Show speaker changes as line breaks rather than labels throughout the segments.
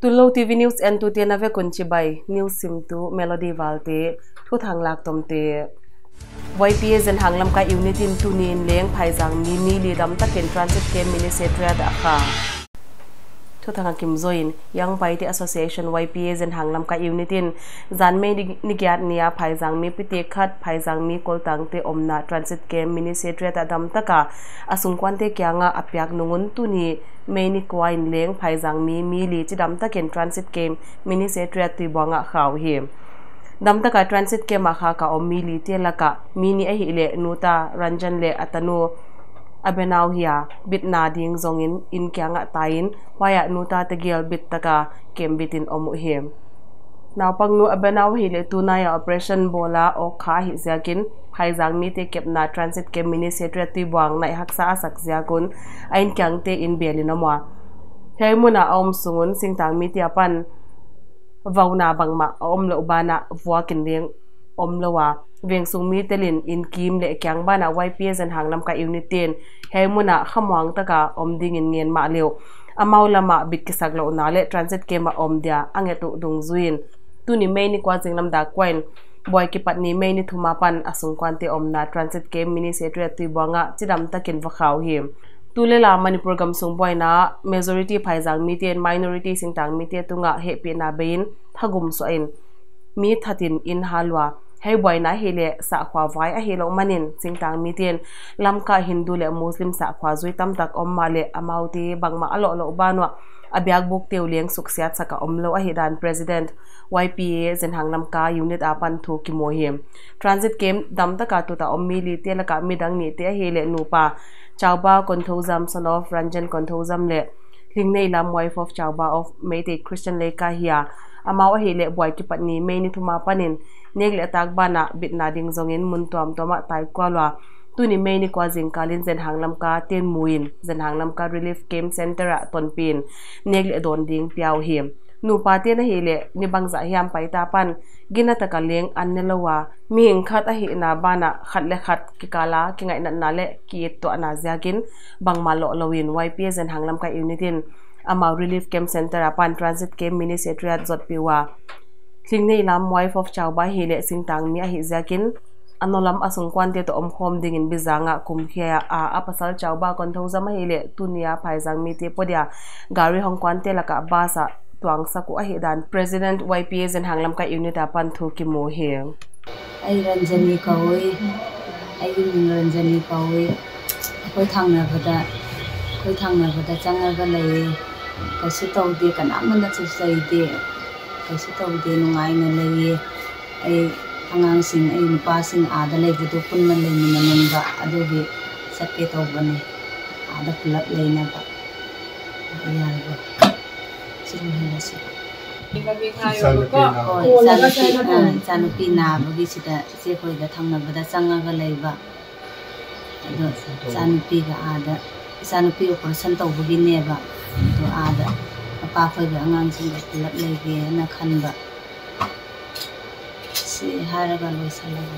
Tullo TV News and tu tiana ve kunchi bai news simtu melody valte thu thang lak tomte YPS and hanglam ka unit in tunin leng phaijang mi li dam ta ken transit kem ministeriat akha thu thang kim join young party association YPS and hanglam ka unit in zanme nigyat nia phaijang mi pite khat phaijang mi koltang te omna transit kem ministeriat adam taka asungkwan te kyanga apyak nungun tuni Maini Kwain leng phaijang mi li chidam ta ken transit kem ministeriat ti bonga khaw hi dam ta ka transit kem akha ka ommi li te laka mini a hi le nuta ranjan le atanu abenaw hiya bitna ding zongin in kyanga tain waya nuta te gel bit taka kem bitin omu hi naw pangnu abenaw hi le tunaya operation bola o kha hi zakin phaijang mi te kepna transit kem ministeriat ti bang nai haksa asak ziakun ain kyang te in belinamwa heimuna om sungun singtang mi ti apan vauna bangma omlo bana vuakin leng omlowa veng sungmi telin in kim le kyang bana YPS an hangnam ka unitin heimuna khamwang taka omding in ngen ma leu amaulama bitkisaglo nale transit kema omdia angetu dungzuin tuni maini kwa jinglam da kwain boy ki patni maini thumapan asungkwante omna transit kem ministeriat ti bonga chidam takin vakhaw hi tulela manipur gamsung boyna majority phaijang miten minority singtang mite tunga hepi na bein thagum so in mi thatin in halwa hei boyna hele sa khwa vai a helo manin singtang miten lamka hindu le muslim sa khwa zui tam tak ommale amauti bangma alo lo banwa abyak buk teuleng suksiat saka omlo a hidan president YPA zen hangnam ka unit apan thu ki mohim transit kem dam ta ka tu ta ommi li te la ka midang ni te hele nupa chawba konthozam son of ranjan konthozam le lingnei lam wife of chawba of Meitei Christian le ka hiya amaw hele boy ki patni meini thuma panin negle tak bana bitna ding zongin muntom toma tai kwalwa tuni maini kwa jingkalin zen hanglam ka ten muin zen hanglam ka relief camp center a tonpin negle don ding piaw him nu pate na hele ni bangza hiam paita pan gina takaleng annelowa mi khat a hi na bana khatle khat kikala kingai na nale ki to ana jakin bangmalo lowin YPS zen hanglam ka unitin amaw relief camp center a pan transit camp ministeriat jot piwa thingnei lam wife of chawba hele singtang mi a hi jakin anolam asungkwante to omkhom dingin bizanga kumkhia a apasal chawba konthozam hele tunia phaijang mi te podia gari hongkwante laka basa tuang saku a hidan president YPS and hanglam ka unit apan thu ki mo he
ai ranjani kawi ai ranjani kawi khoi thangna bada changa ga lei kaisi tawde kana mana chai de kaisi tawde nungai na lei ai angang sing ai nupa sing ada lei budu pun man lei min nanga adugi sakke tawbani ada pulak lei na ba ya ba siruhasi Sanupi na bagi sida se khoi da thangna bada changa ga lei ba ado sanupi ga ada sanupi operation tawbagi ne ba to ada apa khoi ga angang sing pulak lei ge na khan ba haraga loisalaga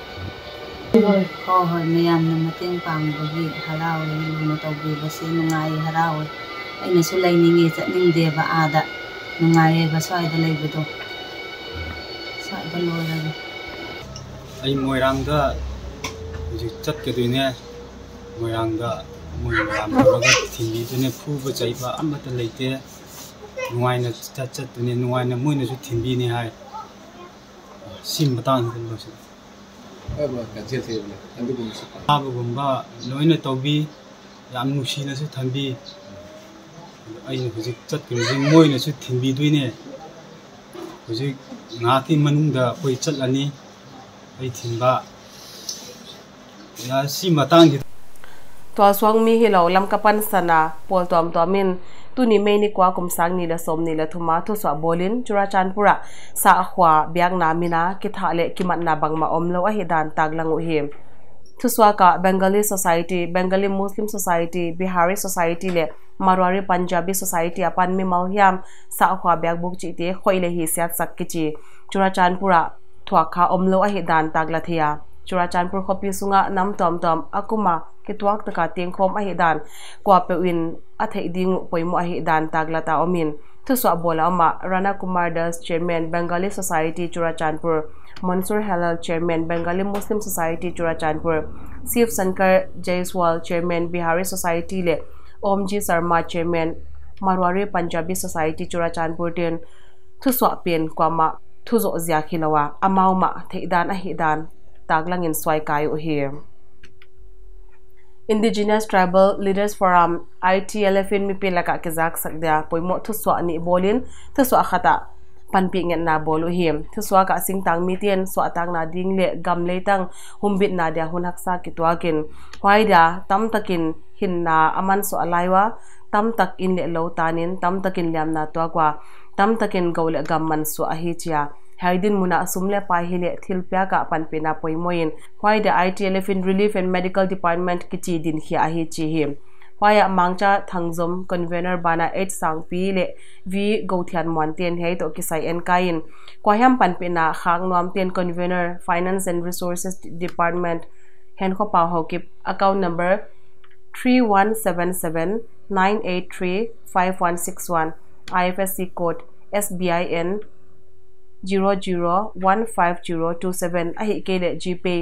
hoi mayam na mateng pangbagi harawe luna tawbi basi nungai harawe aina su lainingi chatningde ba ada nungai ba swaida leibado swaida loraga
ai moirangda ji chatke duine moirangda moiram raga thindi dune phuba chaiba amata leite nungai na chat dune nungai na moina su thindi ni hai sim batang kan bos
aba kan se theble andu gum su
aba gumba loina tawbi yam nusi na su thambi ai na hujik chat ke jing moi na su thimbi duine hujik ngati manungda koi chat ani ai thimba ya sim batang gi
to swang mi hi lo lam kapan sana pol tom tomin tuni maini kwa kumsang ni la som ni la thuma thu swa bolin churachanpura sa khwa biak na mina ki thale kimat na bangma omlo a hidan taglangu him thu swa ka Bengali society Bengali Muslim society Bihari society le Marwari Punjabi society apan mi malhiam sa khwa biak buk chi te khoile hi siat sakkichi churachanpura thwa kha omlo a hidan taglathia churachanpur khopi sunga nam tom tom akuma kitwak taka tengkhom a hidan kwa pe win a thei ding poimo a hidan taglata omin thu swa bola ma Rana Kumar Das chairman Bengali Society Churachandpur Mansur Halal chairman Bengali Muslim Society Churachandpur Shiv Shankar Jaiswal chairman Bihari Society le Omji Sharma chairman Marwari Punjabi Society Churachandpur ten thu swa pen kwama thu zo zia khilawa amau ma theidan a hidan taglang in swai kai o here Indigenous Tribal Leaders Forum ITLF in mi pelaka kizak sakda poimo thu swa ni bolin thu swa khata panpi ngen na bolu him thu swa ka singtang mitien swa tang na ding le gam le tang humbit na dia hun haksa kitwakin hoida tam takin hinna aman so alaiwa tam tak in le lo tanin tam takin liam na to kwa tam takin gole gam man so a hi chia haidin muna sumle pai hile thilpya ka panpena poimoin hoida ITLF in Relief and Medical Department kichi din hi a hi chi him hoya mangcha thangjom convener bana 8 sangpi le vi gothian monten hei to kisai en kain kwaham panpena khang nom ten convener Finance and Resources Department hen kho pa ho kip account number 3177983561 IFSC code SBIN 00150227 ahi kele GPay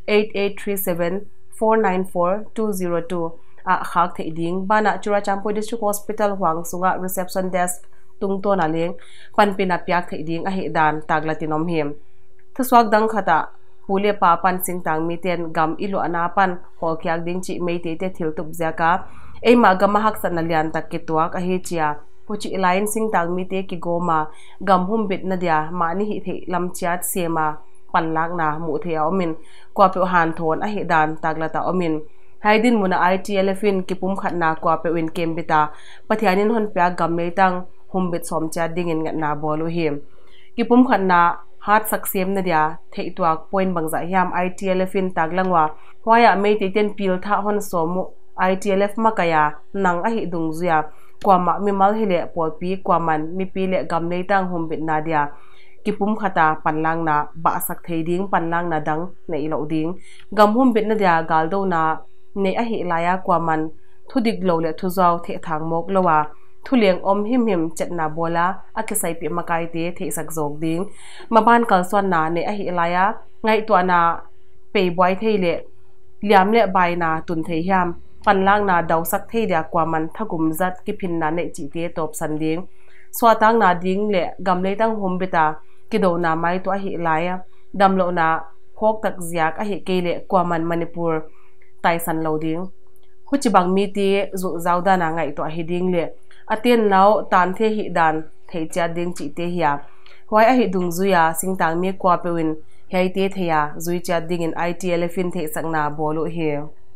8837494202 a khak thei ding bana Churachandpur District Hospital Hwangsunga reception desk tungto na leng panpina pyak thei ding ahi dan taglatinom him thuswak dang khata pule pa pan singtang miten gam ilu anapan holkyak ding chi meite te thiltup zaka eima gama hak sanalian takitwak ahi chia pochi line singtang mite ki goma gam hum bit na dia mani hi the lamchiat sema panlak na mu the omin kwa pe han thon a hi dan taglata omin haidin muna ITLF in kipum khatna kwa pe win kembita pathianin hon pya gam metang hum bit somcha dingin ngatna bolu him kipum khatna hat saksem na dia theitwak point bangza hiam ITLF in taglangwa hoya meite ten pil tha hon somu ITLF makaya nang a hi dungzuya kwama mimal hile polpi kwaman mi pile gamle tang humbit nadia kipum khata panlang na ba sak theiding panlang na dang nei lo ding gam humbit nadia galdo na nei a hi laya kwaman thudik lo le thuzaw the thang mok lowa thuleng om him chetna bola akisai pi makai te the sak jok ding maban kalson na nei a hi laya ngai to na pe boy theile liam le bai na tun thei hiam panlang na daw sak thei dia kwaman thagum zat ki phin na ne chi te top san ding swatang na ding le gamle tang humbita kido na mai to hi laya damlo na khok tak ziak a hi kele kwaman Manipur tai san lo ding huchi bang mi ti zu zawda na ngai to hi ding le atien nau tan the hi dan thei cha ding chi te hiya hoi a hi dung zuya singtang mi kwa pewin hei te theya zui cha ding in ITLF in the sangna bolu he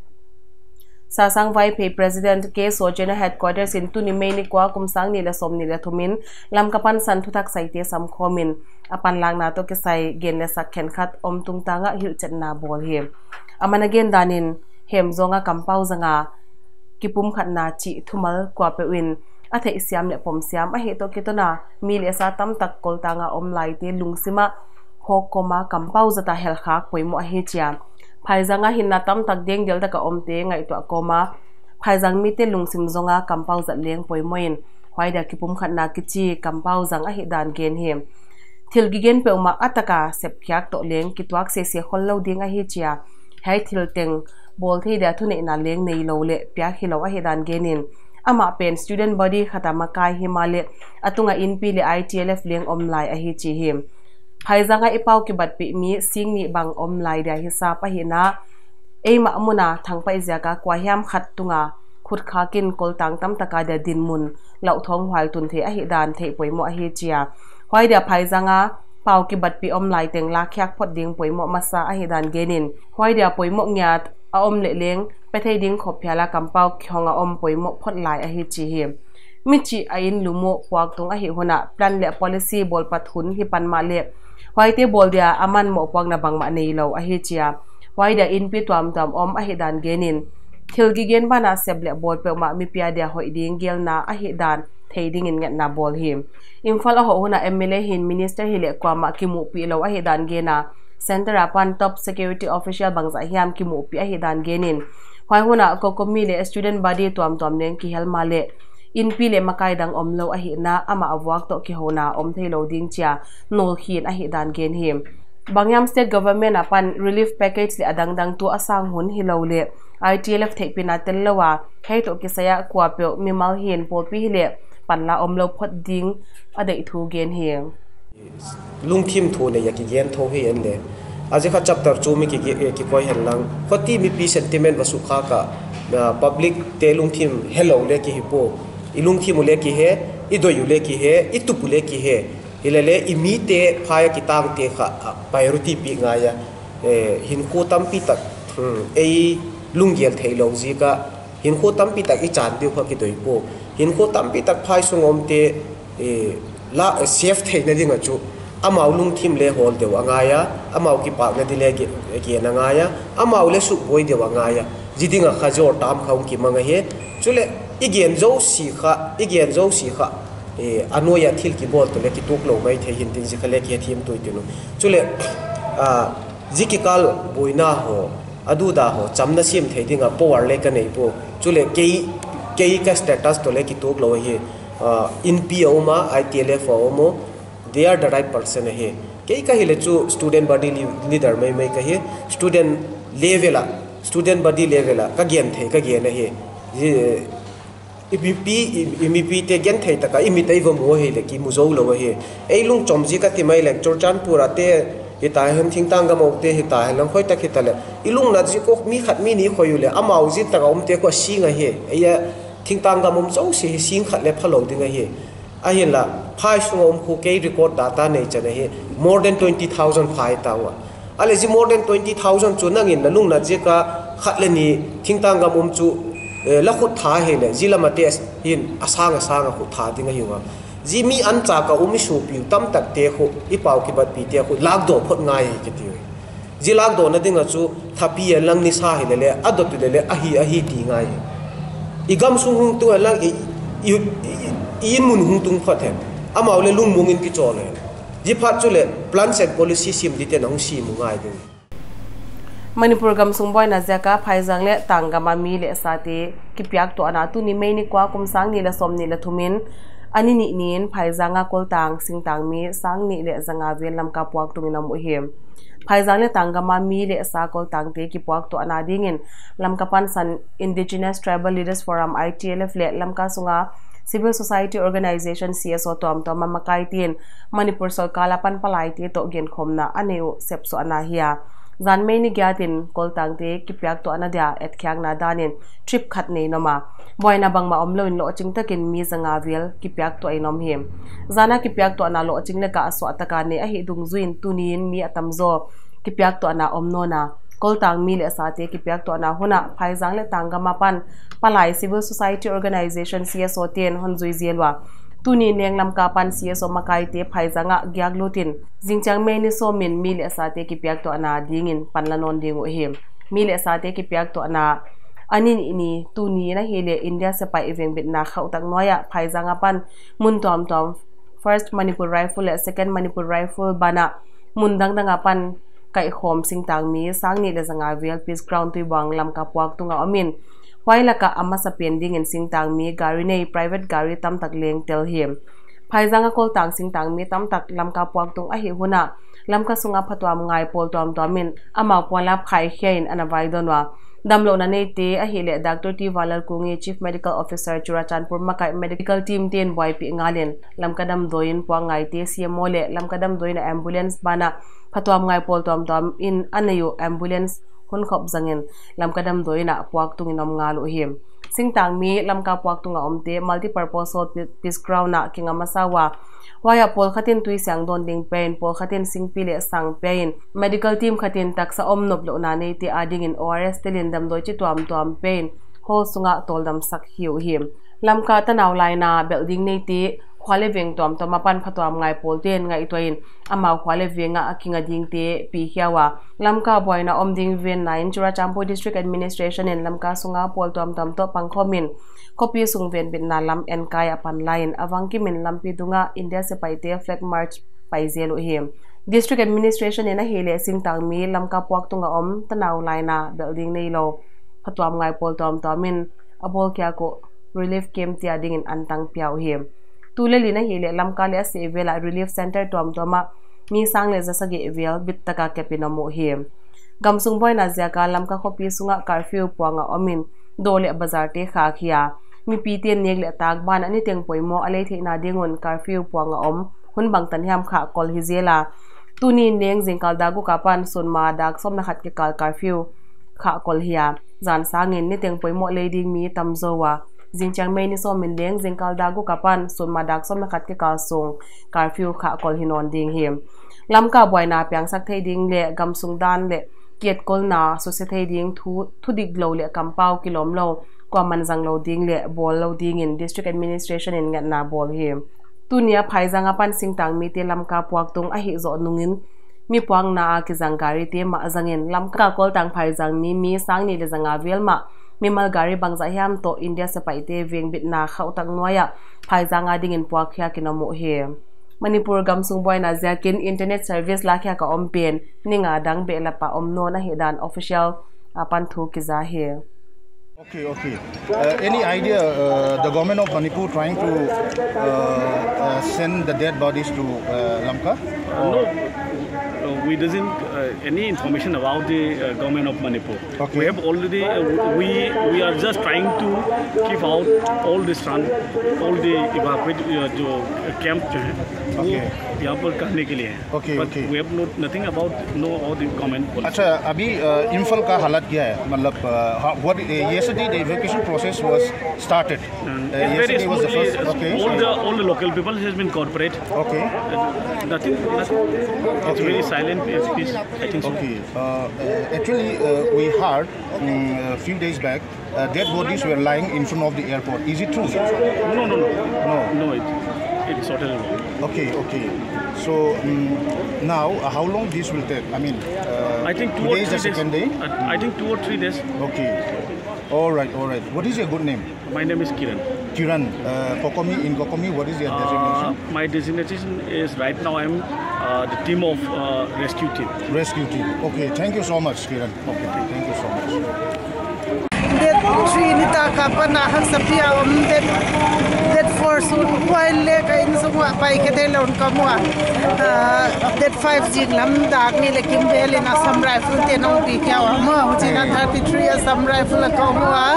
Sasang Vice President K. Sojena Headquarters in Tunimeni kwa kumsang nila som nila thumin lamkapan san thutak saite samkhomin apan lang na to kisai genle sakhen khat om tungtanga hil chatna bol he amana gen danin hem zonga kampau zanga kipum khatna chi thumal kwa pewin athe siam le pom siam a he to kitona mil esa tam tak koltanga om laite lungsima hokoma kampau zata hel khak poimo a he chia phaizanga hinna tam tak deng del taka omte ngai to koma phaizang mi te lungsim zonga kampau za leng poimoin hoida kipum khatna kichi kampau zang a hi dan gen hem thilgi gen peuma ataka sepkhyak to leng kitwak se hollo ding a hi chia hai thil teng bol thei da thune na leng nei lo le pya khilo a hi dan genin ama pen student body khatama kai himale atunga inpi le ITLF leng omlai a hi chi hem phaizanga ipau ki batpi mi singni bang omlai da hisap a hina eima amuna thangpa izaka kwa hiam khat tunga khut khakin koltang tam taka da dinmun lau thong hwal tun the a hi dan the poimo a hi chia hoida phaizanga pau ki batpi omlai teng la khyak phot ding poimo masa a hi dan genin hoida poimo ngyat a om le leng pethei ding khophyala kampau khonga om poimo phot lai a hi chi hi michi ain lumo huak tung a hi hona plan le policy bol pathun hi panma le hoite bol dia aman mo pang na bangma nei lo a hi chia hoida in pi twam om a hi dan genin thilgi gen bana seble bol pe ma mi pia dia hoi ding gel na a hi dan thading in na bol him imphal a ho hona MLA hin minister hile kwa ma ki mu pi lo a hi dan gena center apan top security official bangza hiam ki mu pi a hi dan genin hoi hona ko mi le student body twam leng ki hel ma le in pi le makai dang omlo a hi na ama awak to ki hona om theilo ding chia nol khin a hi dan gen him Bangyam state government apan relief package le adang dang tu asang hun hilo le ITLF thepina tellowa hei to ki saya kwa pe mimal hin pol pi le panla omlo phot ding adai thu gen him
lung thim thu ne yaki gen tho hi en le aje kha chapter chu mi ki koi hen lang khoti mi pi sentiment wasu kha ka public te lung thim hello le ki hipo ilung thim le ki he idoyu le ki he itupu le ki he ilele imite phaya ki tang te kha priority pi nga ya hin ko tam pi tak ei lungial theilo ji ka hin ko tam pi tak I chan tiu kha ki doi po hin ko tam pi tak phai sungom te la safe theina dinga chu amau lung thim le hol de wanga ya amau ki pa na dile ge na nga ya amau le su boi de wanga ya jidinga khajor tam khaung ki manga he chule igen zo si kha anoya thil ki bol to le ki tok lo mai the hin tin ji khale ki thim toi tinu chule jikikal boina ho adu da ho chamna sim the dinga power le ka nei po chule ke ka status to le ki tok lo he in PO ma ITLF mo they are the right person he ke ka hele chu student body leader mai ka he student body level ka gen the ka gen he MEP te gen thei taka imitai vo mo he le ki mu zo lo he ei lung chom ji ka ti mai lecture chan pura te hita hem thing tang ga mo te hita helang khoi ta khitale ilung na ji ko mi khat mi ni khoyu le amau ji ta ga te ko singa he eya thing tang ga mom chau si sing khat le phalo dinga he a hin la phai sungom khu ke record data nei chane he more than 20,000 phai tawa ale ji more than 20,000 chu nangin la lung na ji ka khat le ni thing tang ga mom chu la khut tha he le zila ma test hin asanga khut tha dinga hiwa ji mi an cha ka umi su pi tam tak te khu I pau ki bat pi te khu lak do phot ngai ki ti ji lak do na dinga chu thapi lang ni sa he le adot le ahi ti ngai igam sung hung tu lang in mun hung tung phat he amau le lung mungin ki chole ji phat chu le plans and policy sim dite nang si mu ngai ding
Manipur gam sungboy na zaka phaijang le tangama mi le sate kipyak to ana tu ni mai ni kwa kum sang ni la som ni la thumin ani ni nin phaijanga koltang singtang mi sang ni le zanga vel lam ka puak tu minam u hem phaijang le tangama mi le sa koltang te ki puak to ana dingin lam ka pan san indigenous tribal leaders forum ITLF le lam ka sunga civil society organization CSO tom makai tin Manipur sarkala pan palai te to gen khomna aneu sepso ana hiya zan mai ni gyatin koltang te kipyak to anadia et khyang na danin trip khat nei noma boina bangma omloin lo ching takin mi zanga vil kipyak to ainom hem zana kipyak to ana lo ching le ka so ataka ne a hi dung zuin tunin mi atamzo kipyak to ana omnona koltang mi le sate kipyak to ana huna phaijang le tangama pan palai civil society organization CSO ten honzui zelwa tuni neng lam ka pan CSO makai te phaijanga gyaglutin jingchang me ni so min mi le sate kipyak to ana dingin panlanon dingu hem mi le sate kipyak to ana anin ini tuni na hele India se pai eveng bit na khau tak noya phaijanga pan mun tom first Manipur rifle second Manipur rifle bana mundang danga pan kai khom singtang mi sang ni le zanga vel peace ground tu bang lam ka puak tunga amin waila ka ama sa pending in singtang mi gari nei private gari tam tak leng tel hem phaijanga kol tang singtang mi tam tak lam ka puak tung a hi huna lam ka sunga phatwam ngai pol tom tomin ama polap khai khein anavai donwa damlo na nei te a hi le Dr. T Valar Kungi Chief Medical Officer Churachandpur Makai medical team ten YP ngalen lam kadam doin po ngai te CMO le lam kadam doin ambulance bana phatwam ngai pol tom in anayu ambulance hun khop zangin lam kadam doina puak tunginom ngalu him singtang mi lam ka puak tunga omte multi purpose peace ground na kinga masawa waya pol khatin tui sang don ding pain pol khatin singpile sang pain medical team khatin taksa omnop lo na nei te ading in ORS telin dam doi chi tuam pain hol sunga toldam sak hiu him lam ka tanaw laina building nei te khwale veng tom mapan phatwam ngai polten ngai toin ama khwale venga akinga dingte pi hiawa lamka boina omding ven 9 Churachandpur district administration en lamka sunga pol tom to pangkhomin kopi sung ven bin na lam en kai apan line awangki min lampi dunga India se paite flag march paizelu him district administration en a hele singtang mi lamka puak tunga om tanaw laina building nei lo phatwam ngai pol tom min abol kya ko relief camp tia ding in antang piao hem tule lina hi le lamka le se vela relief center tom toma mi sang le jasagi vel bittaka kepinamo hem gamsung boy na zia ka lamka khopi sunga curfew puanga omin dole bazar te kha khia mi ptn nek le tak ban ani teng poimo ale theina dingon curfew puanga om hun bang tan hiam kha kol hizela tuni neng jingkal dagu kapan sonma dak somna khat ke kal curfew kha kol hia zan sangin ni teng poimo leding mi tamzowa jingchang me ni so min leng jingkal dagu kapan sonma dak somna khat ke kal song curfew kha kol hinon ding hem lamka boina pyang sak thei ding le gamsung dan le kiet kol na so se thei ding thu dik lo le kampau kilom lo kwa manjang lo ding le bol lo ding in district administration in ngat na bol hem tunia phaijanga pan singtang mi te lamka puak tung a hi zo nungin mi puang na ki zangari te ma zangin lamka kol tang phaijang mi sang ni le zanga velma mi mal gari bangza hiam to india se paite veng bit na khau tang noya phaijanga ding in puak khya kinamo he Manipur gamsung boy na zakin internet service lakhya ka ompen ninga dang be la pa omno na hedan official apan thu ki za he
Okay. Any idea the government of Manipur trying to send the dead bodies to Lamka?
No, we doesn't any information about the government of Manipur.
Okay.
We have already we are just trying to keep out all the evacuate जो camp जो है
Okay.
यहाँ पर करने के लिए है.
Okay.
But we have nothing about the government policy.
अच्छा अभी इम्फल का हालत क्या है मतलब what yesterday the evacuation process was started.
Very
Yesterday was the
smoothly.
first. Okay.
All the local people has been cooperate.
Okay.
Nothing. It's very silent. It's peace. I think so.
Okay. Actually, we heard a few days back dead bodies were lying in front of the airport. Is it true?
No. It's totally wrong.
Okay. So now, how long this will take? I mean,
I think 2 or 3
today is the
days.
second day.
I think 2 or 3 days.
Okay. All right. What is your good name?
My name is Kiran.
Kiran. In Kokomi, what is your designation?
My designation is right now I'm the team of rescue team.
Rescue team. Okay. Thank you so much, Kiran. Okay. Thank you so much.
Trinita kapana hang sapia that for soon while lek in sungwa pai ke de lon kamwa that 5 jing lam dak ni le kim bel in assam rifle te no bi kya wa mo china 33 assam rifle kamwa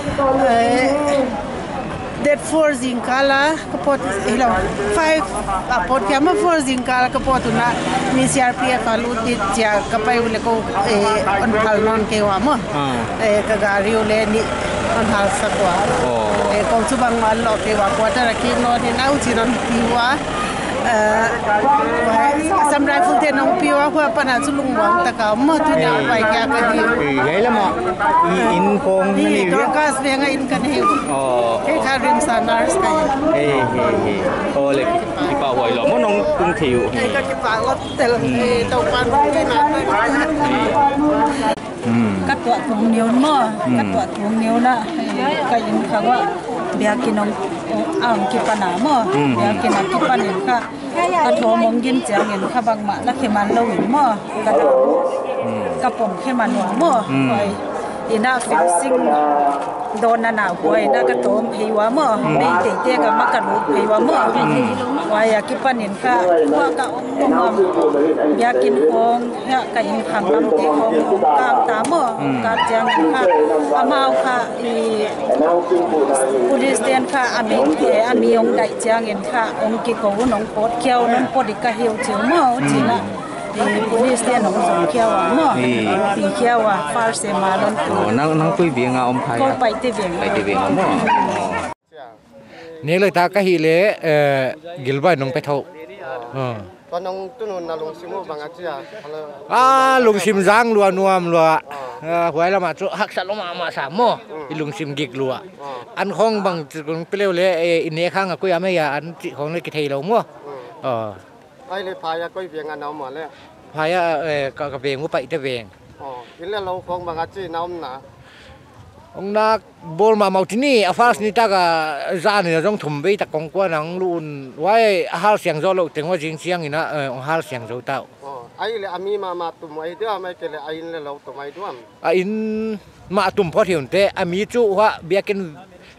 that 4 jing kala kapot ilo 5 apot kya ma 4 jing kala kapot na ni CRPF alu ti ja kapai ule ko on hal non ke wa mo ka gari ule ni on hal sakwa ko chu bang mal lo ke wa quarter ki no ni nau chi non piwa assam rifle te no piwa ko pana chu lung wang ta ka mo tu na pai kya ka di
gai lama in kong
ni
ni
to kas ve nga in kan he ke ka rim sanars ka
le ki pa wai lo mo nong tung thiu
ka ki pa lo tel to pan ke na
cắt tuột thuồng nhiều mà cắt tuột thuồng nhiều na cái những cáiว่าเบียกินน้องอ่างกิปนาmàเบียกินน้ำกิปนค่ะกระโถมงยินเจียงเงินค่ะบางมาแล้วเขมันเราเห็นmàกระป๋องเขมันหัวmàไปอีน่าฟิลซิ่งโดนหนาวหวยน่ากระโถมหิวmàไม่ติดเตี้ยกับมักกระดูกหิวmàวายกิปนินค่ะว่าก็เบียกินของเนี่ยก็ยิงขังน้ำเตะของกามตามการเจียงค่ะอามาค่ะอีผู้ดิสเตียนค่ะอามีองค์ใดเจียงเงินค่ะองค์กิโกน้องโคตรเขียวน้องโคตรอีกเหี่ยวเจียวมั้งจีน่ะผู้ดิสเตียนน้องสองเขียวมั้งปีเขียวฟาร์เซมาลอนตัว
นั่งคุยเบียงอมไทย
ก็ไปเตเวียง
มั้งนี่เลยตากะฮิเลกิลบายน้องไปเท่า
ตอนน้องตุนน่ะลงซิมบางอาทิตย์
ลุงซิมจังลัวนวมลัวหวยละมาจุหักสัตว์ลงมาสามโมลุงซิมกิกลัวอันของบางเปรี้ยวเลยอินเนียข้างกุยไม่ยาอันของเลยกิเทเราโม
ไอ้เลยพายาก็เวียงอันน้ำมาเลย
พายากระเบงว่าไปแต่เบง
อินแล้วเราของบางอาทิตย์น้ำหนา
องนักบอลมาเมาที่นี่อาฟาสนี่ตากะจานเนี่ยต้องถุ่มไปตะกงกว่านังลุนไว้หาเสียงโจโลถึงว่าจริงเสียงนี่นะหาเสียงโจเต้า
ไอ้เลยอามีมาตุ่มไอ้เดียวไม่เกลไอ้เลยเราตุ่มไอ้ด้วย
อินมาตุ่มพอที่อุ่นเตอามีจู่ว่าเบียกิน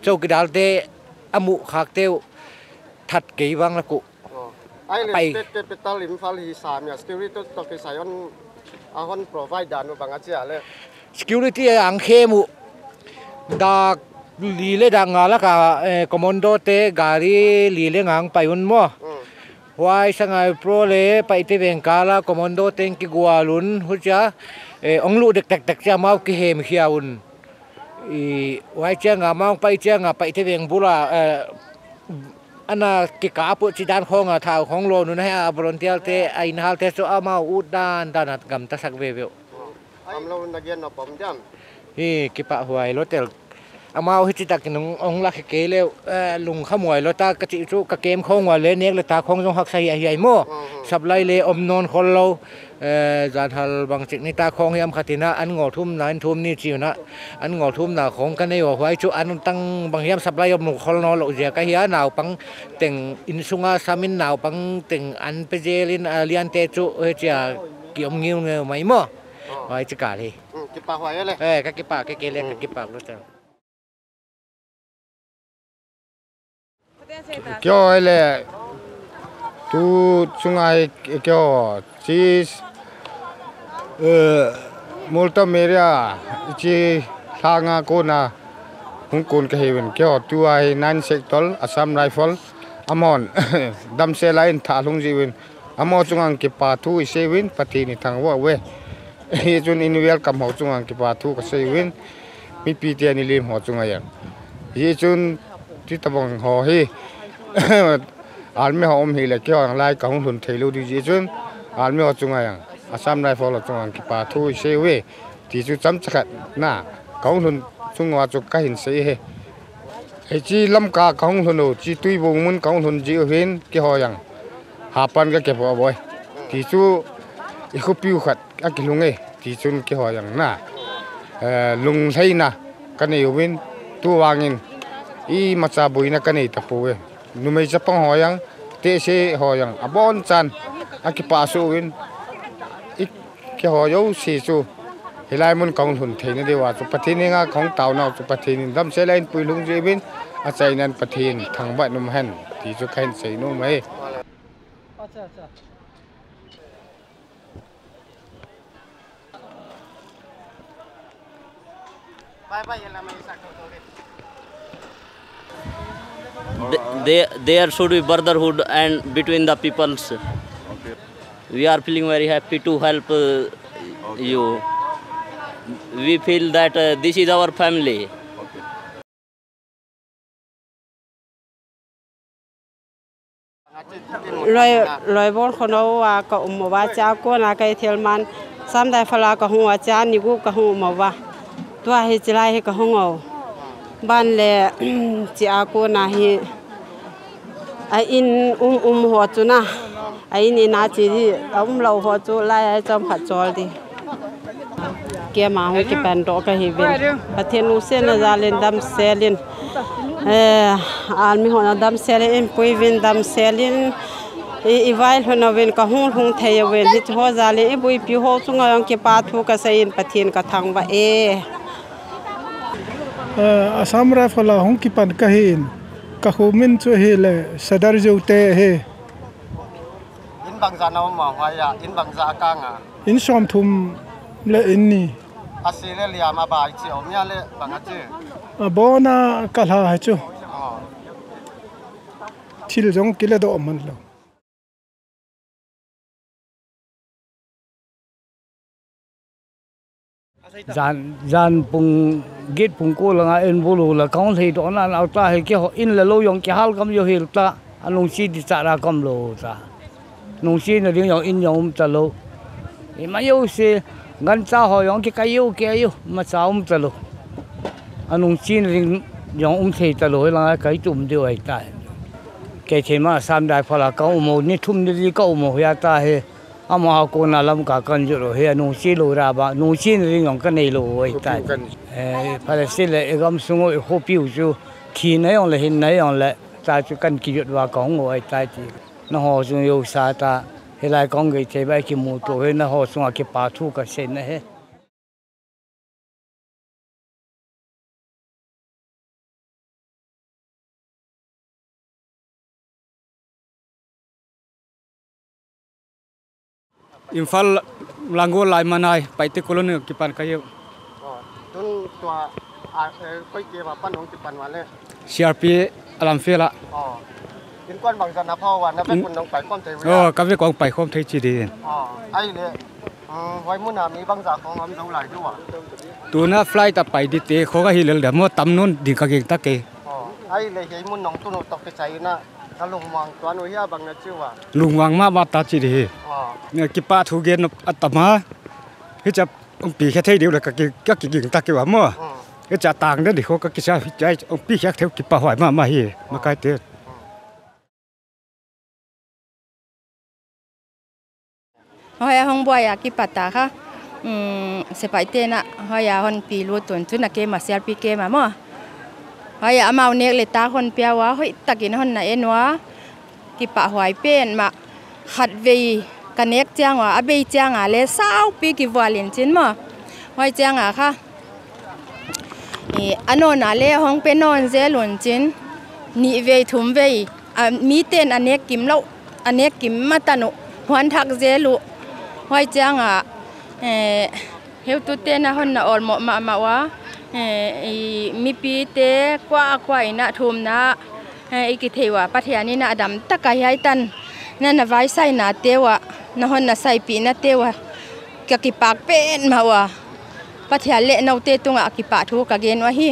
châu cái đào tê amu khác tiêu thật kỹ vang là cụ
ai le capital Imphal hi sam ya security to ke sayon ahon provide dan bang achia le
security ang khemu da li le da ngala ka commando te gari li le ngang payun mo wai sangai pro le pai te vengkala commando ten ki gualun hucha onglu dek tek tek cha mau ki hem khiaun i wai cha nga mau pai cha nga pai te veng bula ana ki ka pu chi dan khong a thau khong lo nu na ha volunteer te ai na hal te so ama u dan danat gam ta sak ve ve
am lo na gen no pom jam
ki pa huai lo tel amao hi ta kinung ong la ke le lung khamoi lo ta ka chi chu ka kem khong wa le nek le ta khong jong hak sai ai mo supply le om non khol lo zan hal bang chik ni ta khong yam khatina an ngo thum nan thum ni chi na an ngo thum na khong ka nei wa hwai chu an tang bang yam supply om khol no lo je ka hia naw pang teng in sunga samin naw pang teng an pe jelin lian te chu he cha ki om ngiu nge mai mo hwai chi ka le
ki pa hwai le
ka ki pa ke le ka ki pa lo ta
kyo ele tu sungai kyo cheese multa meria chi thanga ko na hung kon ka hewen kyo tu ai nan sector Assam rifle amon dam se line tha lung jiwin amo chungang ki pa thu sewin pati ni thang wa we he chun in welcome ho chungang ki pa thu ka sewin mi pi te ni lim ho chunga ya he chun ti tabong ho hi army home hi le kyo ang lai ka hung thun theilu di ji chun army ho chunga yang Assam rifle chungang ki pa thu sewe ti chu cham chakhat na ka hung thun chungwa chu ka hin se he he chi lam ka ka hung thun chi tui bung mun ka hung thun ji hin ki ho yang hapan ka ke bo boy ti chu i khu piu khat a ki lunge ti chun ki ho yang na lung sei na ka nei win tu wangin i macha buina ka nei ta po we numei chapang ho yang te se ho yang abon chan a ki pa su win i ki ho yo si chu hilai mun kaung thun theina dewa chu pathini nga khong taw na chu pathini dam se lain pui lung je bin a chainan pathin thangba num han ti chu khain sei no mai
There should be brotherhood and between the peoples. We are feeling very happy to help you. We feel that this is our family.
Loi bol khono wa ka umwa cha ko na kai thelman sam dai phala ka hu cha ni gu ka hu ma wa to hi chilai hi ka hu ngo ban le chi a ko na hi ai in ho chu na ai ni na chi di lo ho chu lai ai chom phat chol di ke ma hu ki pen do ka hi ven pathen u se na zalen dam selin almi ho na dam selin pui vin dam selin i vai hona ven ka hung hung thei ven hi ho zale e bui pi ho chunga yang ke pa thu ka sein pathin ka thang ba
Assam rifle hung ki pan ka hin ka humin chu hi le sadar ju te he
in bang za na ma hwa ya in bang za ka nga
in som thum le in ni
asile liam a bai chi om ya le bang a chi
bona ka la ha chu thil jong ki le do man lo
gian pung git pung ko la en bulu la kaun thei to na au ta he ke in la lo yong ki hal kam yo hil ta anong si di cha ra kam lo ta nong si na ring yong in yong ta lo e ma yo se ngan cha ho yong ki kai yo ke yo ma cha ta lo anong si na ring yong thei ta lo la kai tum de ai ta ke che ma sam dai phala ka mo ni thum ni ka mo ya ta he ama ko na lam ka kan jo he nu si lo ra ba nu si ring ong ka nei lo ai ta phala se le gam sungo ho piu chu thi na yong le hin na yong le ta chu kan ki jot wa kong ngo ai ta chi na ho su yo sa ta he lai kong ge che ba ki mu to he na ho sunga ki pa thu ka se na he
Imphal lango lai manai paite koloni ki pan kayo
tun tua koi ke ma pan hong ki pan wale
CRP alam fela
in kwan bang jan na phaw wa na pe kun dong pai kom thei
ka ve kong pai khom thei chi di
ai le wai mun na mi bang za khong am zo lai du wa
tu na flight ta pai di te kho ga hilel da mo tam non di ka ge ta ke
ai le hei mun nong tu no tok ke chai na ka lung wang twan o ya bang na chu wa
lung wang ma ba ta chi di ne ki pa thu gen atama hi cha ông pi khe thei điều là các cái ta ke wa mo cái cha tang đó thì kho ka ki sa chai ông pi khe theo ki pa hoài ma hi ma kai te
hoi hong boy ya ki pata kha se pai te na hoi ya hon pi lu tun tu na ke ma sel pi ke ma mo hoi ya mau nek le ta hon pia wa hoi takin hon na enwa ki pa hoi pen ma khat ve ka nek chang wa a be chang a le sau pi ki walin chin mo hoi chang a kha anon na le hong pe non je lun chin ni ve thum ve mi ten anek kim lo anek kim ma tanu hwan thak je lu hoi chang a heu tu te na hon na ol mo ma wa mi pi te kwa ina thum na ki thewa pathiani na adam takai hai tan na na vai sai na tewa na hon na sai pi na tewa ka ki pak pen ma wa pathia le no te tunga ki pa thu ka gen wa hi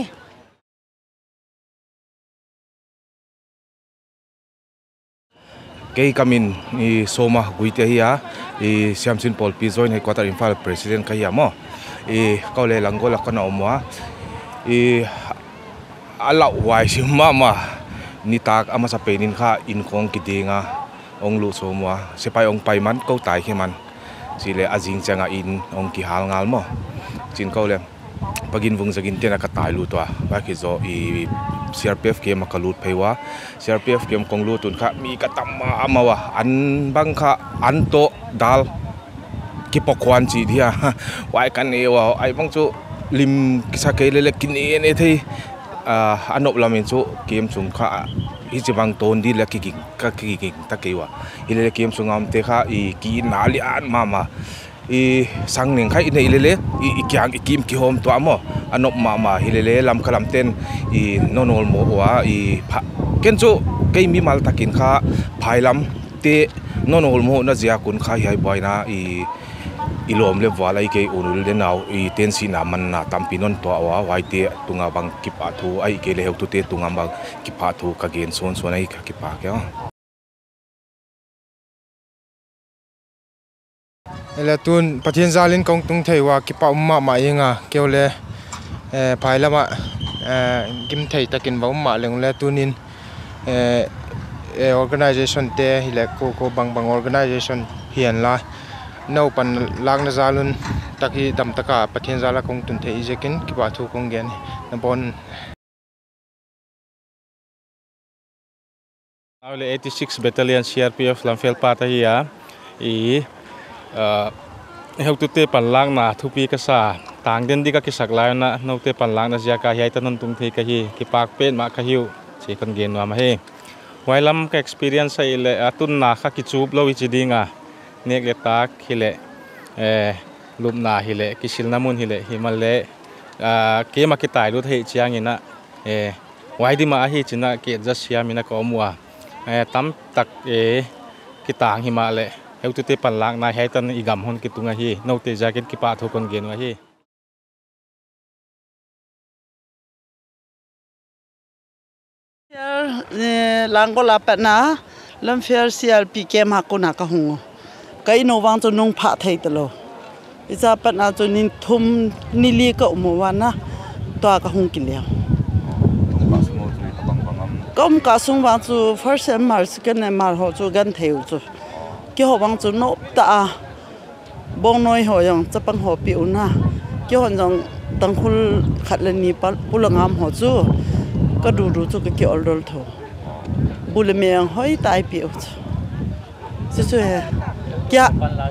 kei kamin i soma guite hiya i Siamsin Paul P join headquarter Imphal president ka hiya mo i kaule langola kana omwa i ala wai simama ni tak ama sa penin kha in khong ki dinga ong lu somwa sepai ong pai man ko tai khe man sile ajing changa in ong ki hal ngal mo chin kaule pagin vung jagin tena ka tai lu to ba ki zo i CRPF ke makalut pheiwa CRPF ke kong lu tun kha mi ka tamma amawa an bang kha an to dal ki pokwan chi dia wai kan e wa ai bang chu lim kisa ke le kin e thei anop lamin chu kem chung kha hi chi bang ton di la ki ta ke wa hi le kem chungam te kha i ki na li an mama i sang ning khai nei lele i kyang i kim ki hom to amo anop mama hilele lam khalam ten i nonol mo wa i ken chu ke mi mal takin kha phailam te nonol mo na zia kun kha hi boina i ilom le wala i ke unul de naw i ten si na man na tampi non to wa wai te tunga bang ki pa thu ai ke le heu tu te tunga bang ki pa thu ka gen son ai ki pa ke
Ela tun pathian zalin kong tung thei wa ki pa umma ma yenga keole phailama gim thei takin ba umma leng le tunin organization te hile ko bang organization hian la no pan lang na zalun taki dam taka pathian zala kong tun thei jekin ki ba thu kong gen na bon
Awle 86 Battalion CRPF Lamphel Pata hiya i heu tu te pan lang na thupi ka sa tang den di ka ki sak lai na no te pan lang na zia ka hiai tanon tum thei ka hi ki pak pen ma ka hiu che kon gen wa ma he wailam ka experience ai le atun na kha ki chup lo chi dinga nek le tak hile lup na hile ki sil namun hile himal le ke ma ki tai lu thei chiang ina wai di ma hi china ke just sia mina ko muwa tam tak ki tang hi ma le heu tu te pan lang na hai tan igam hon ki tunga hi no te jacket ki pa tho kon gen wa hi
langola patna lamphel CRP ke ma ko na ka hu kai no wang to nong pha thei talo isa patna to nin thum nili ka mo wana to ka hu ki le kom ka sung wang chu first mar second mar ho chu gan theu chu ki ho bang chu no ta bong noi ho yang chapang ho pi una ki hon jong tang khul khat le ni pulangam ho chu ka du chu ki ol dol tho bul me hoi tai pi chu chu kya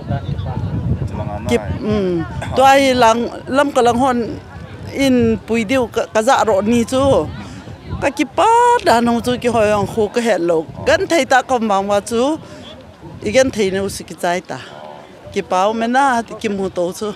kip to ai lang lam ka lang hon in pui diu ka za ro ni chu ka ki pa da no chu ki ho yang khu ka he lo gan thei ta kom bang wa chu igen thei no si ki chai ta ki pau mena ki mu to chu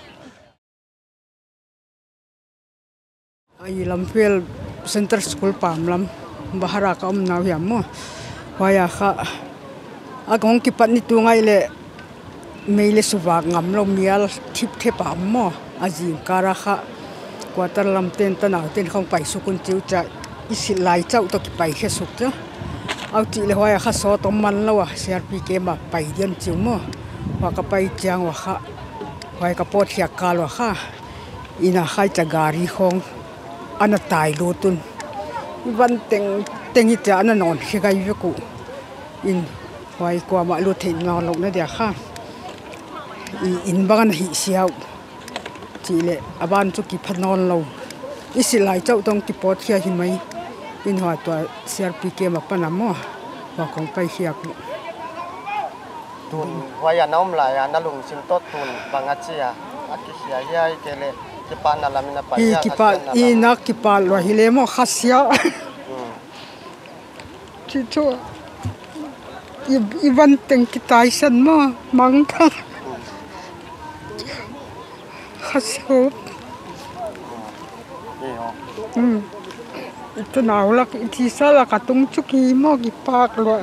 ai Lamphel Center School Pamlam bahara ka naw yam mo waya kha agong ki pat ni tu ngai le meile suwak ngam lo mial thip the pam mo aji kara kha quarter lam ten ta naw ten khong pai su kun chiu cha isi lai chau to ki pai khe suk cha au ti le waya kha so to man lo wa CRP ke ma pai dian chiu mo wa ka pai chiang wa kha wai ka pot hiak ka lo kha ina khai cha gari khong ana tai lo tun van teng hi cha ana non khi gai ve ku in wai kwa ma lu the na lo na dia kha in bagan hi siau chi le aban chu ki phanon lo isi lai chau tong ki pot khia hi mai in ha to CRP ke ma pa na mo wa kong pai hiak
tun waya naum la ya na lung sim to tun bangachia akisia ya kele ki pa na lamina pa ya
ki pa i na ki pa lo hi le mo khasia chi cho i van teng ki tai san mo mang tha khasio itu naulak iti sala katung chuki mo ki pak lo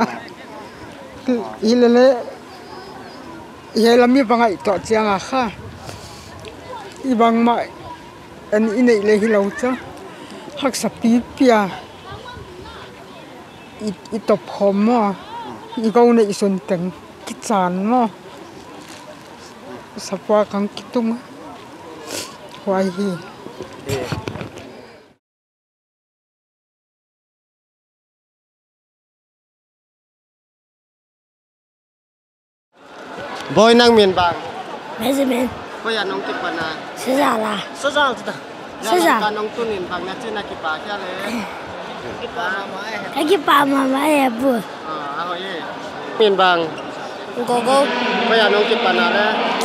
ilele yelami bangai to chianga kha ibang ma an inei le hilau cha hak sapi pia i top khom mo i go ne isun teng ki chan mo sapwa kang kitung wai hi
boy nang miền bang
Benjamin
ko ya nong kipana
Sejala
ta
Seja
ka nong tunin bang na china kipa kya le
kipa mama ya bu
a ho ye miền bang
gogo
ko ya nong kipana le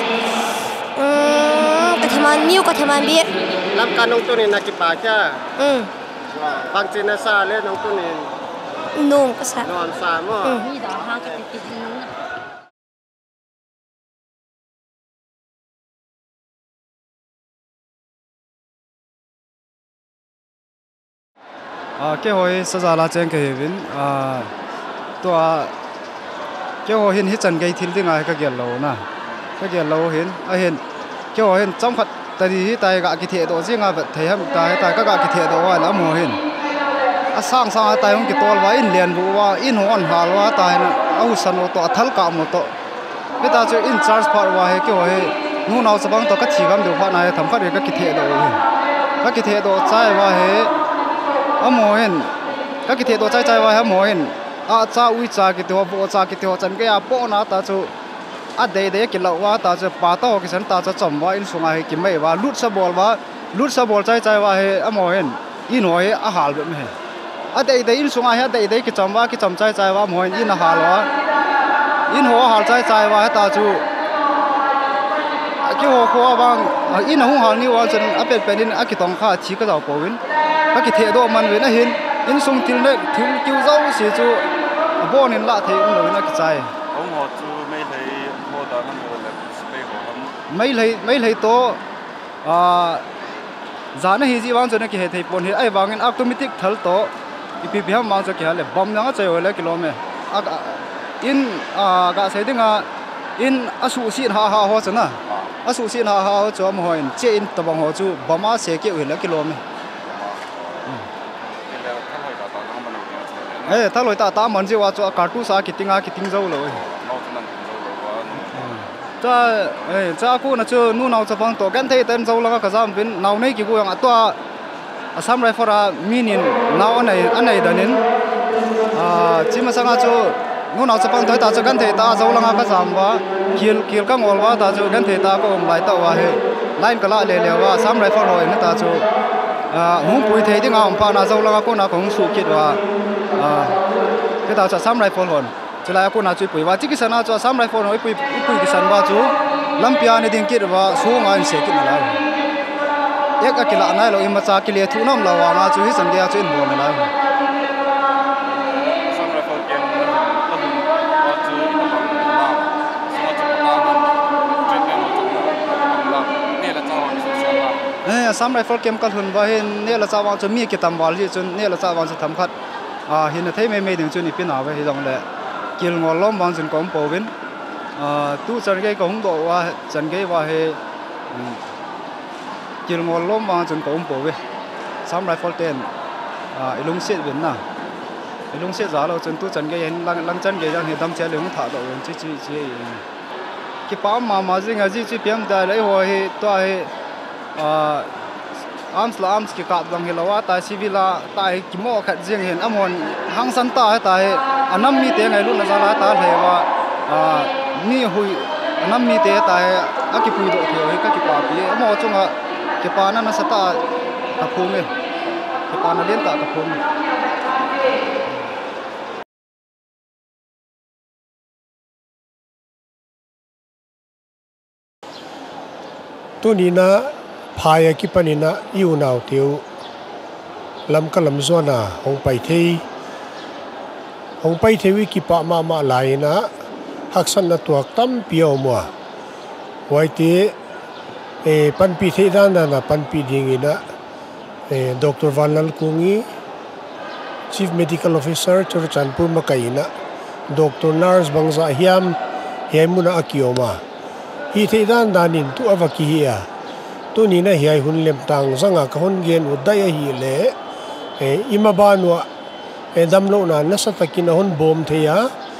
kataman miu kataman bi
lam ka nong tunin na kipa kya bang china sa le nong tunin
nong ka sa
non sa mo
ni da ha ka ti
cái hồi sau giờ là trên cái hình to cái hồi hiện chân cái thiên tiếng ai cái kiểu lâu nè cái kiểu lâu hiện hiện cái hồi hiện trong phật tại vì tại cái thiệt độ riêng vật thấy ham tại các cái thiệt độ là mùa hiện sang tại không cái to là in liền vụ và in hòn hà là tại au san ô tô thal cả một tô bây giờ cho in charge part và cái hồi nu nào sẽ bằng to cái thị cảm được phát này thầm phát được cái thiệt độ các cái thiệt độ trái và hệ mô hình các cái thiệt độ trái và mô hình cha uy cha cái tiêu bộ cha cái tiêu chân cái bộ na ta cho đây cái lẩu và ta cho ba tao cái sân ta cho chấm và in xuống ai cái mấy và lút sa ball trái và hệ mô hình in hồi hal vậy mấy đây in xuống ai đây cái chấm và cái chấm trái và mô hình in hal và in hồ hal trái và ta cho cái hồ khoa bang in hung hal ni wa chân bên in cái tông kha chỉ cái dạo bộ win các cái thiệt độ mình với nó hiện in sung til này til kêu dâu xí chú bố nên lạ thì cũng nói nó cái trái
ông họ chú mấy thấy mua đó nó mua là space
mấy lấy to giá nó hiện gì vang cho nó cái thầy bọn hiện ai vang in automatic thal to ipi ham vang cho cái là bom nó chơi rồi kilo me in cái xây dựng in asu xin ha ho cho na asu xin ha cho mà hồi chế in tập bằng họ chú bom sẽ kêu là kilo me thay đổi ta mình chỉ cho cartoon sa kiting dâu rồi cha cô nó chưa nu nào cho bằng tổ cái thấy tên dâu là cái gì bên nào này cái cô yang to Assam Rifle minin nào anh này đền nín chỉ mà sang cho nu nào cho bằng tới ta cho cái thấy ta dâu là cái gì mà kill cái ngol và ta cho cái thấy ta có lại tao và line cái lại lề và Assam Rifle rồi nó ta cho hung bùi thấy tiếng ông pa na dâu là cô na cũng sụt kít và cái tao cho Assam Rifle hồn cho lại cô na chui bùi và chỉ cái sana cho Assam Rifle nói bùi cái san ba chú làm pia này tiếng kít và số ngon sẽ kít là cái lạ này là im cha cái liệt thu nom là hoàng à chú hết sân kia trên buồn là Assam Rifle Camp kal hun ba hin ne la chawang chu mi ki tam wal hi chun ne la chawang chu tham khat hin thei me ding chu ni pin awe hi dong le kil ngol lom wang chun kom powin tu chan ge ko hung do wa chan ge wa he kil ngol lom wang chun kom powe Assam Rifle 10 ilung set win na ilung set za lo chun tu chan ge hin lang chan ge jang he dam che le hung tha do chi ki pa ma jing a ji chi piam da le ho he to he arms ki kap dang hilawa ta civila ta ki mo khat jing hen amon hang san ta ta he anam mi te ngai lu na zala ta lewa ni hui anam mi te ta he akipui do the he ka ki pa pi amo chunga ki pa na sa ta ta phum ki pa na len ta ta phum
tu ni na phaya ki panina iu naw tiu lam ka lam zona hong pai thei ki pa ma lai na haksan na tuak tam pio mo wai te pan pi thei dan na pan pi ding ina Dr. Vanal Kungi Chief Medical Officer Churchanpur Makaina Dr. Nars Bangza Hiam Hiamuna Akioma hi thei dan danin tu avaki hiya tu ni na hiai hun lem tang zanga ka hon gen udai hi le imabanwa damlo na nasatakina hon bom theya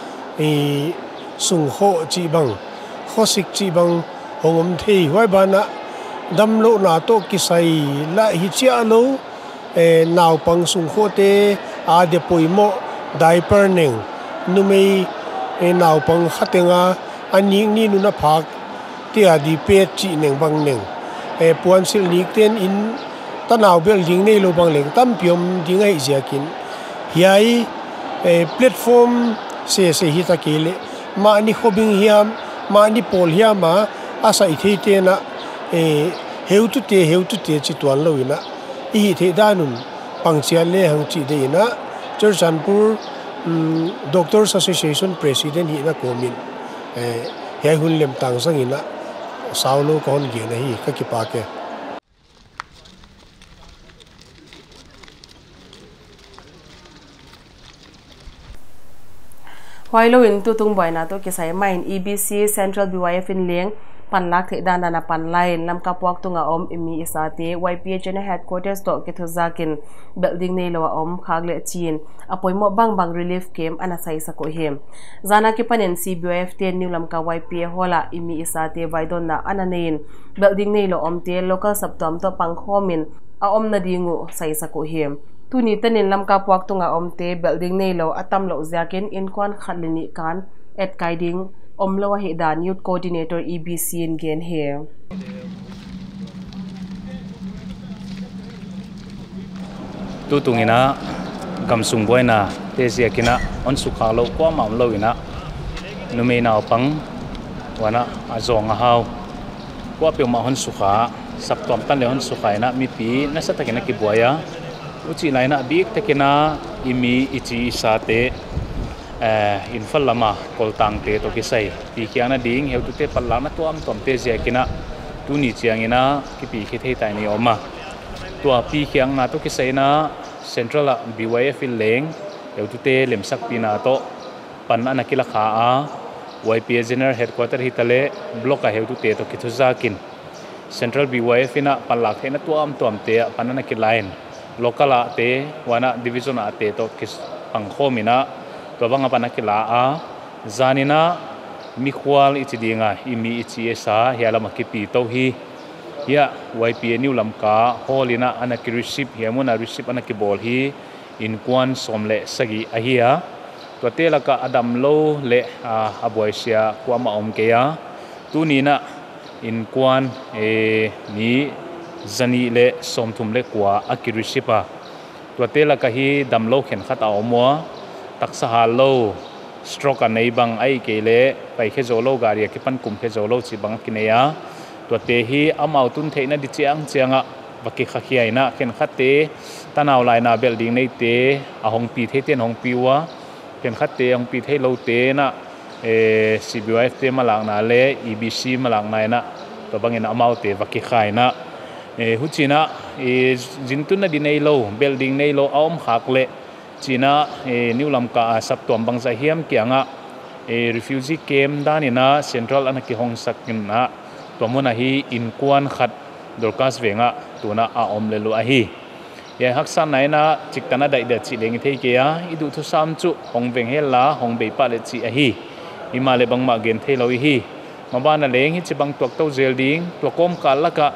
sung ho chi bang khosik chi bang hongom thei hoi bana damlo na to kisai la hi chia lo naw pang sung ho te a de poimo diaper ning numei naw pang khatenga aning ni nu na phak tia di pet chi neng bang neng puan sil nik ten in tanaw bel ding nei lo bang leng tam piom ding ai ziakin hiai platform se hi ta kele ma ni hobing hiam ma ni pol hiama asa I thei te na heu tu te chi tuan lo ina I thei danun pangchian le hang chi de ina Churchanpur Doctors Association President hi na komin hiai hun lem tang sang ina saulo kon ge na hi ka ki pa ke
Hoilo in tu tung boy na to kisai main EBC Central BYF in leng pan lak the dan na pan line lam ka puak tunga om imi isate YPH na headquarters to ke thuzakin building nei lawa om khagle chin apoimo bang relief camp ana sai sa ko hem zana ke panen CBYF te new lam ka YPA hola imi isate vaidon na ananein building nei lo om te local subtom to pangkhomin a om na dingu sai sa ko hem tuni tanin lam ka puak tunga om te building nei lo atam lo zakin in kwan khalini kan at guiding Omlawa Hidan Youth Coordinator EBC in Gen here.
Tutungina kamsung boy na tesia kina on sukhalo kwa mamlo ina numena pang wana azong haw kwa pe ma hon sukha saptom tan le hon sukhaina mi pi na sa takina ki boya uchi laina bik takina imi ichi sate infal lama koltang te to kisai pi kiana ding heu tu te palana to am tom te zia kina tu ni chiang ina ki pi khi thei tai ni oma to pi kiang na to kisai na central BYF in leng heu tu te lem sak pi na to pan ana kila kha a YPA general headquarter hitale block a heu tu te to kithu zakin central BYF ina palak he na to am tom te pan ana ki line local a te wana division a te to kis pangkhomina to banga panakila a zanina mikhwal ichidinga imi ichi esa hiala makipi to hi ya YPA new lamka holina anaki receipt hiamuna receipt anaki bol hi in kwan somle sagi ahia to telaka adam lo le aboisia kwama omkeya tunina in kwan ni zani le somthum le kwa aki receipt to telaka hi damlo khen khata omwa taksa halo stroke anei bang ai kele pai khe zolo garia ki pan kum khe zolo chi bang kineya to te hi amau tun theina di chianga baki khakhiaina khen khate tanaw laina building nei te ahong pi the ten hong piwa khen khate hong pi the lo te na CBYF te malang na le EBC malang na na to bangena amau te baki khaina hu china jintun na dinei lo building nei lo aom khak le china new lamka sap tom bangza hiam kianga refugee camp danina central anaki hong sakin na tomona hi inkwan khat dorkas venga tuna a om le lo a hi ya haksan naina chiktana dai da chi leng thei ke ya idu thu sam chu hong veng hela hong be pa le chi a hi imale bangma gen thei lo hi mabana leng hi chibang tok to zel ding to kom kalaka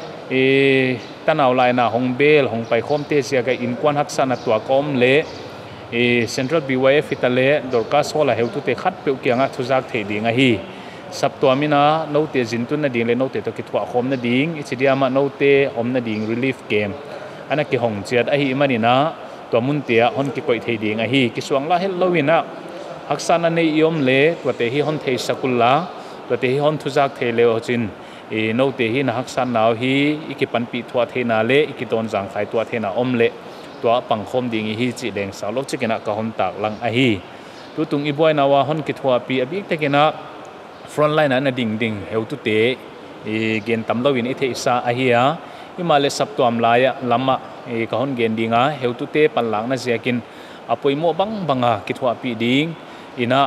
tanaw lai na hong bel hong pai khom te sia ga inkwan haksan na tua kom le central BYF itale dorkas hola heutu te khat pe kianga thuzak thei ding a hi sap to amina note jintun na ding le note to ki thwa khom na ding ichidiama note om na ding relief camp ana ki hong chiat a hi manina to mun tia hon ki koi thei ding a hi ki suang la hel lowina haksana nei yom le to te hi hon thei sakulla to te hi hon thuzak thei le ochin note hi na haksan naw hi ikipan pi thwa theina le ikiton jang khai to theina om le to pang khom ding hi chi leng sa lo chikena ka hon tak lang a hi tu tung i boy nawa hon ki thwa pi abik tekena front line na ding ding heutu te gen tamlo win i the sa a hi a imale sap to am laya lama ka hon gen dinga heutu te pan lang na ziakin apoi mo bang banga ki thwa pi ding ina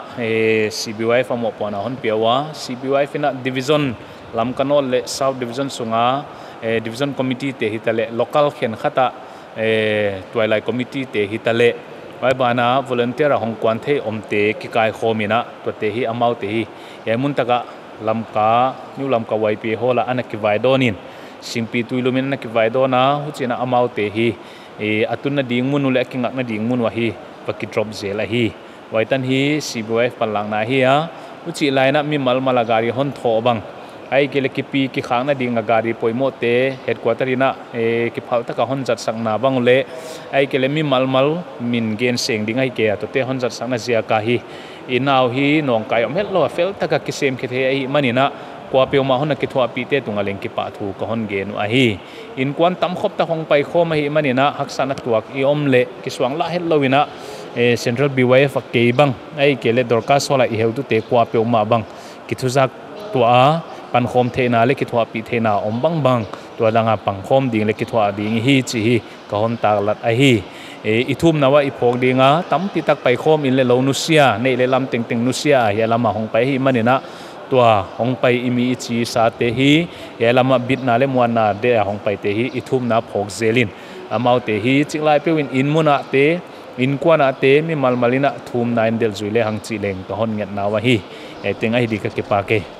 CBY fa mo pona hon piawa CBY fina division lam kanol le south division sunga division committee te hitale local khen khata twilight committee te hitale bai bana volunteer hong kwan the omte ki kai khomina to te hi amau te hi yamun taka lamka new lamka YP hola anaki vaidonin simpi tuilumin anaki vaidona huchina amau te hi atuna ding munu le kingak na ding mun wa hi paki drop zela hi waitan hi CBF palang na hi a uchi laina mi mal malagari hon tho bang ai kele kipi ki khangna dinga gari poimo te headquarter ina ki phalta ka hon jat sangna bangle ai kele mi malmal min gen seng dingai ke to te hon jat sangna zia ka hi inaw hi nong kai om hel lo fel taka ki sem khe ai manina kwa pe ma hon ki thwa pi te tunga leng ki pa thu ka hon gen a hi in kwan tam khop ta hong pai kho ma hi manina haksana tuak i om le ki swang la hel lowina central BYF ke bang ai kele dorkas hola i heu tu te kwa pe ma bang ki thuzak tua pan khom theina le ki thwa pi theina om bang bang to danga pang khom ding le ki thwa ding hi chi hi ka hon tak lat a hi ithum nawa i phok dinga tam pi tak pai khom in le lo nusia nei le lam teng teng nusia ya lama hong pai hi manina to hong pai imi chi sa te hi ya lama bit na le muan na de hong pai te hi ithum na phok zelin amau te hi chinglai pe win in muna te in kwana te mi malmalina thum nine del zuile hang chi leng to hon nget nawa hi teng ai di ka ke pa ke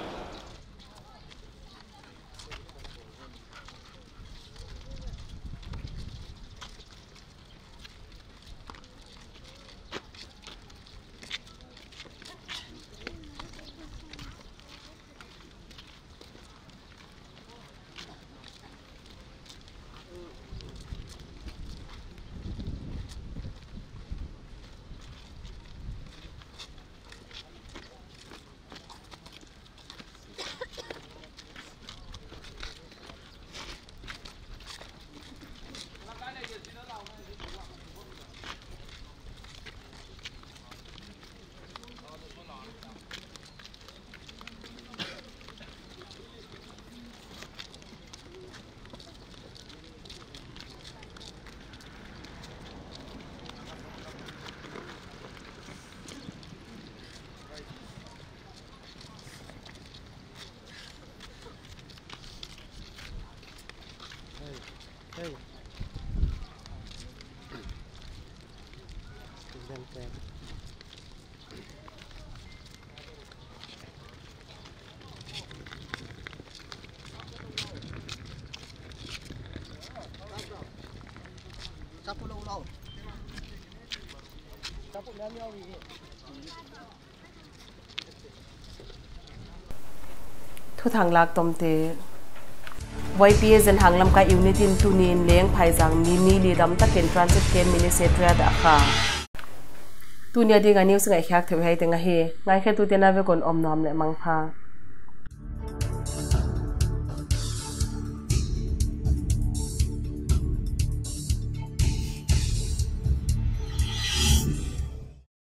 thu thang lak tom te YPS and hanglam ka unit in tunin leng phaijang ni li ram ta ken transit ken ministry da kha tunia dinga news ngai khak theu hai tenga he ngai khe tu tena ve kon om nam le mang pha